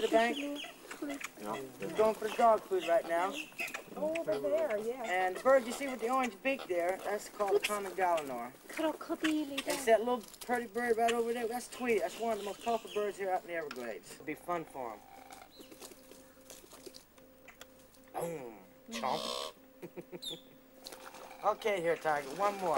to the bank? No. He's going for the dog food right now. Oh, over there, yeah. And the bird you see with the orange beak there, that's called the common Gallinor. It's that little pretty bird right over there. That's Tweety. That's one of the most colorful birds here out in the Everglades. It'll be fun for him. Boom. Chomp. Okay, here, Tiger. One more.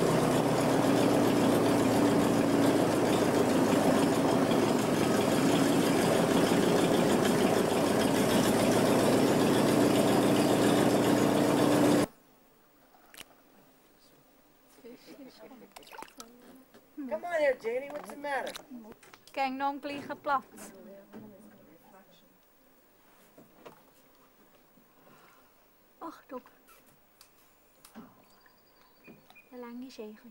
Come on here, Janie. What's the matter? Kijk, nog een vliegen plat. Achtung. De lange zegel.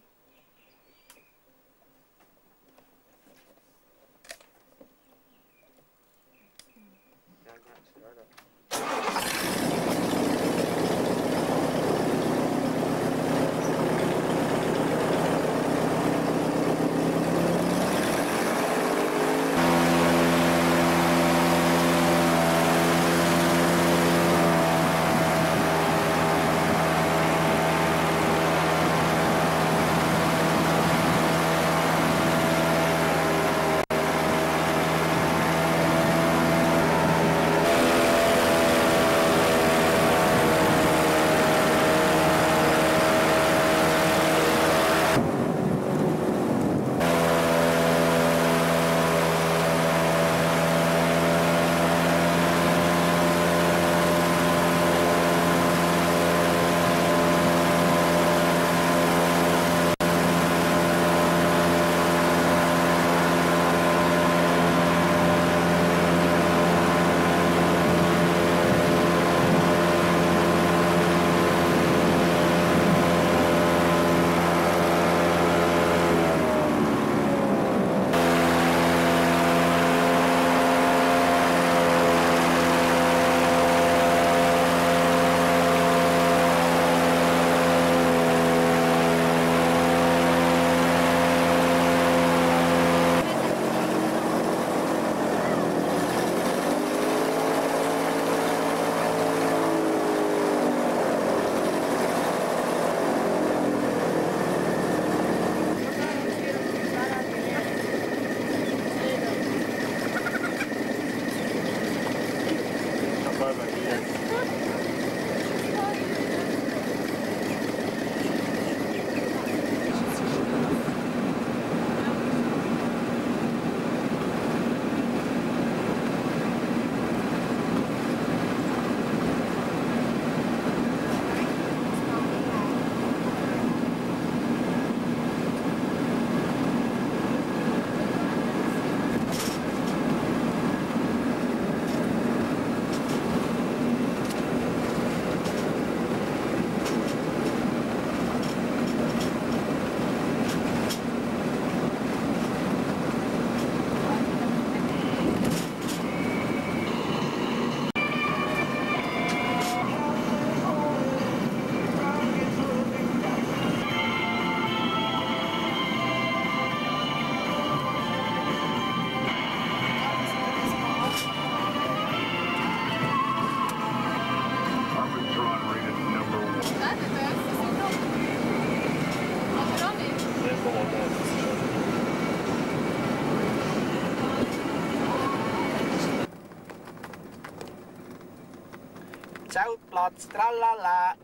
Zeltplatz, tralala.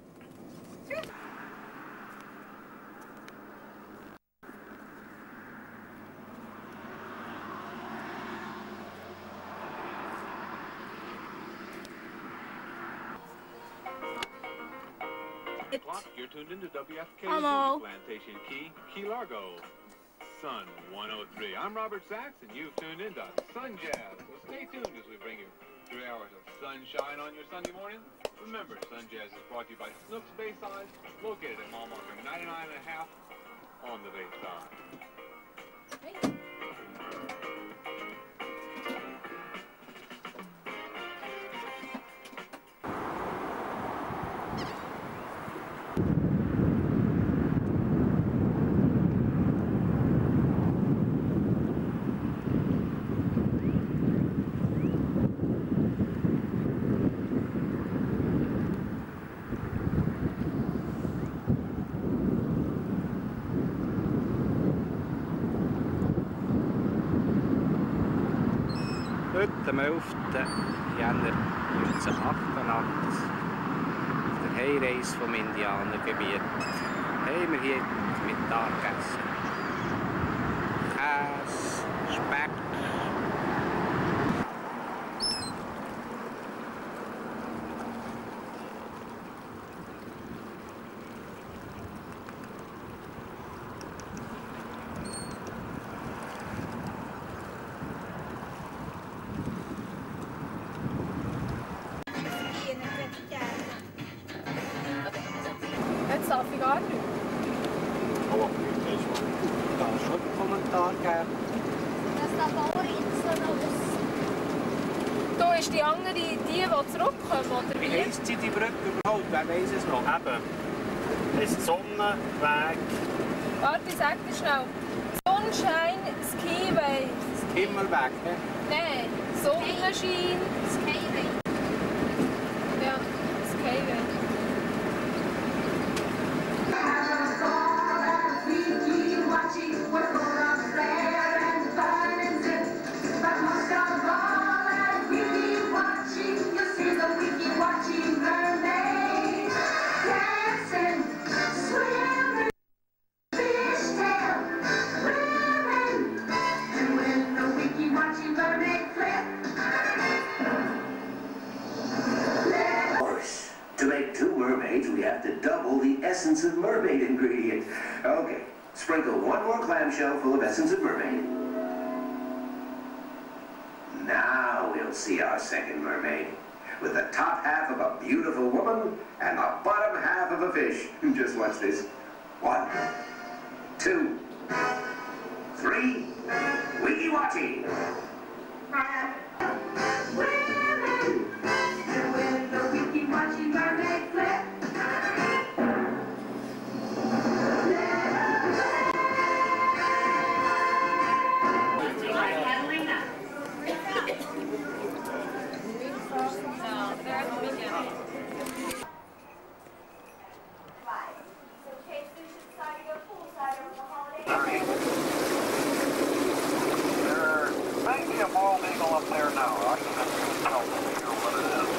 You're tuned into WFK Hello. Plantation Key Largo. Sun 103. I'm Robert Sachs, and you've tuned into Sun Jazz. So stay tuned as we bring you 3 hours of sunshine on your Sunday morning. Remember, Sun Jazz is brought to you by Snooks Bayside, located at mile marker 99.5 on the Bayside. Heute, am 11. Jänner 1988, auf der Heimreise vom Indianergebiet, haben wir hier Mittag gegessen. Käse, Speck. Jetzt darf ich gar nicht. Oh, da hast schon einen Kommentar gegeben. Das da Bauerinsel noch aus. Da ist die andere, die zurückkommen, oder Wie wie? heisst sie, die Brücke überhaupt? Wer weiss es noch? Eben. Das ist Sonnenweg. Warte, ich sag dir schnell. Sunshine Skyway. Himmelweg, ne? Nein, Sonnenschein. Skyway. Ja, Skyway. To make 2 mermaids, we have to double the essence of mermaid ingredient. Okay, sprinkle 1 more clamshell full of essence of mermaid. Now we'll see our second mermaid, with the top half of a beautiful woman and the bottom half of a fish. Just watch this. 1, 2, 3, wiki-watching. There may be a bald eagle up there now. I can't tell from here what it is.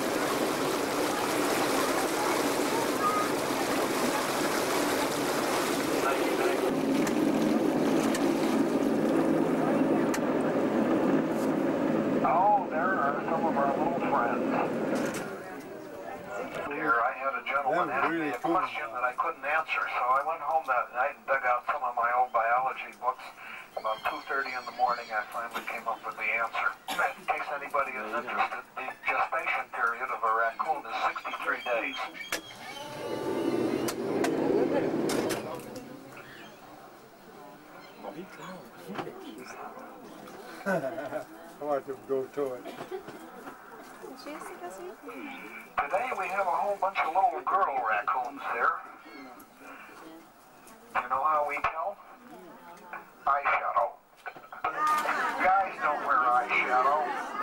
Oh, there are some of our little friends. Here, I had a gentleman ask me a question that I couldn't answer, so I went home that night and dug out some of my old biology books. About 2:30 in the morning, I finally came up with the answer. In case anybody is interested, the gestation period of a raccoon is 63 days. I want to go to it. Today we have a whole bunch of little girl raccoons here. Do you know how we tell? Eyeshadow. Guys don't wear eyeshadow.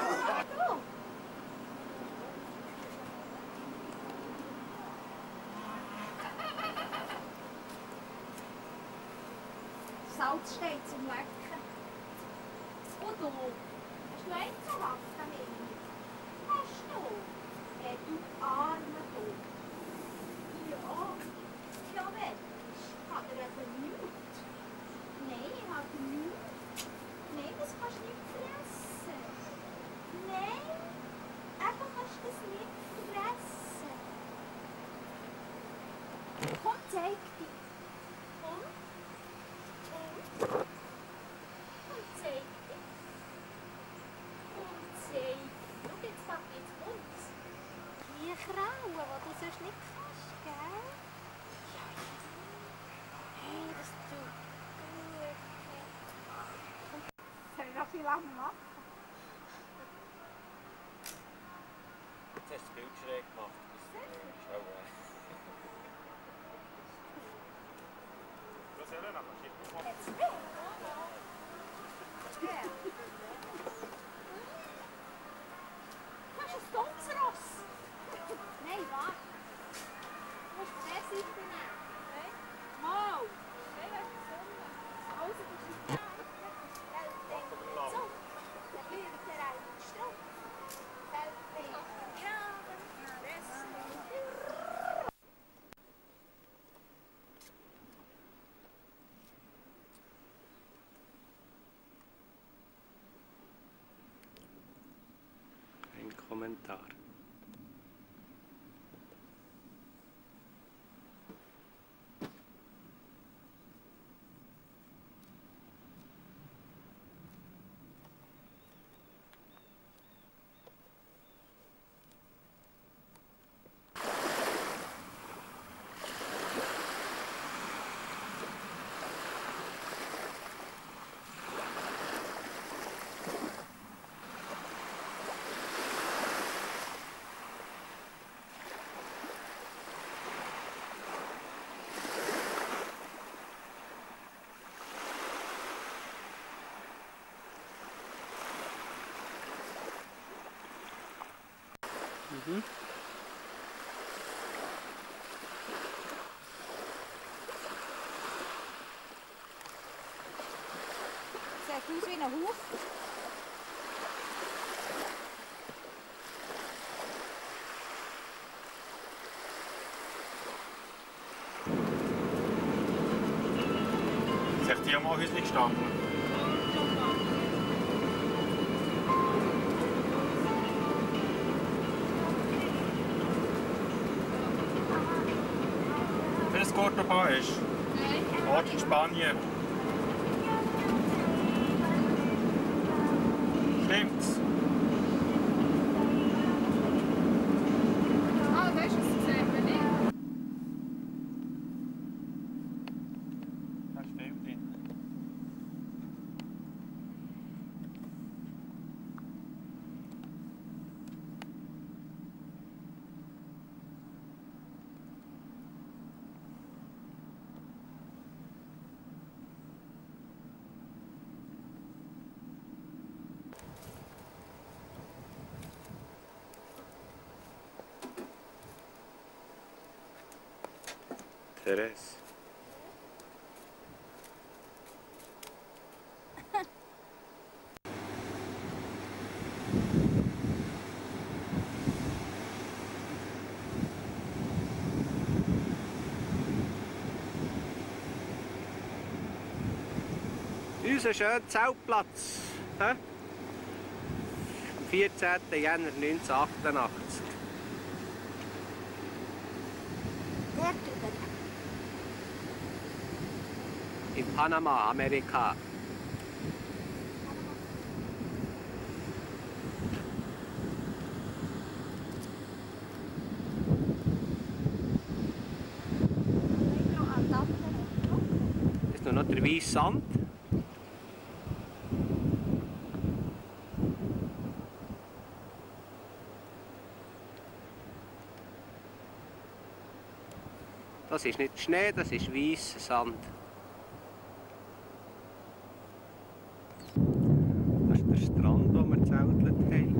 Salz steht zum Lecken. Und du? Hast du Einzelwaffen mit? Hast du? Du arme du. Ja. Ja, Mensch. Hat er etwa nichts? Nein, ich habe nichts. Nein, das kannst du nicht fressen. Nein, einfach kannst du das nicht fressen. Komm, zeig dich. Komm. Komm, zeig dich. Komm, zeig dich. Schau jetzt, Papi, jetzt kommt's. Die Krauen, die du sonst nicht kannst, gell? Ja, ja. Hey, das tut gut. Soll ich noch viel lang machen? Jetzt hast du das Bild schräg gemacht. Jetzt nicht. Du hast ein dummes Ross. Nein, warte. Du musst die Seite nehmen. Mal. Nein, das ist Sonne. Also, das ist so. Dann wird er rein. Kommentar. Sieht aus wie ein Huf. Sagt die mal häuslich gestanden? Wenn es Cordoba ist. Ort in Spanien. Stimmt's? Ah, das ist es, sieht man nicht. Da ist viel drin. Therese. Unser schöner Zeltplatz. Am 14. Jänner 1988. Dort drüben. In Panama, Amerika. Das ist nur noch der weiße Sand. Das ist nicht Schnee, das ist weißer Sand. Das ist der Strand, wo wir gezeltet haben.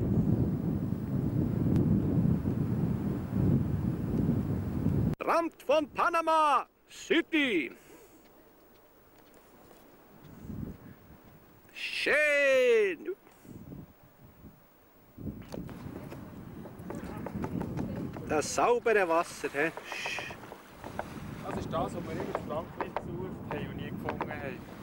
Strand von Panama City. Schön. Das saubere Wasser. He? Das ist das, was wir immer in Frankreich gesucht haben und nie gefunden haben.